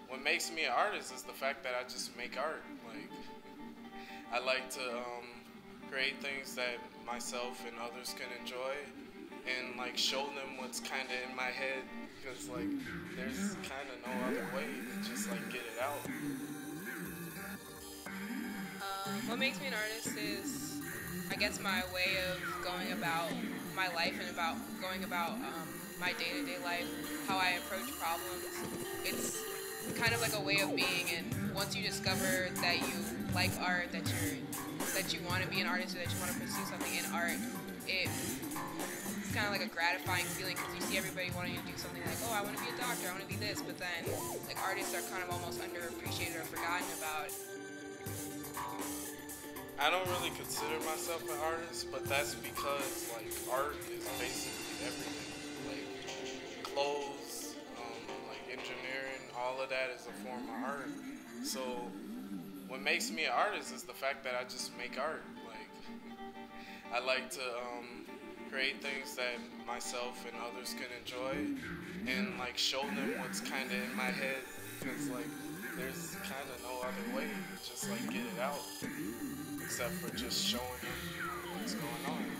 what makes me an artist is the fact that I just make art. Like, I like to create things that myself and others can enjoy, and like show them what's kind of in my head, because like there's kind of no other way to just like get it out. What makes me an artist is, I guess, my way of going about my life and about going about my day-to-day life, how I approach problems. It's kind of like a way of being, and once you discover that you like art, that you want to be an artist, or that you want to pursue something in art, it's kind of like a gratifying feeling, because you see everybody wanting to do something like, oh, I want to be a doctor, I want to be this, but then like artists are kind of almost underappreciated or forgotten about. I don't really consider myself an artist, but that's because like art is basically everything. Like clothes, like engineering, all of that is a form of art. So what makes me an artist is the fact that I just make art. Like, I like to create things that myself and others can enjoy, and like show them what's kind of in my head, because like there's kind of no other way to just like get it out except for just showing them what's going on.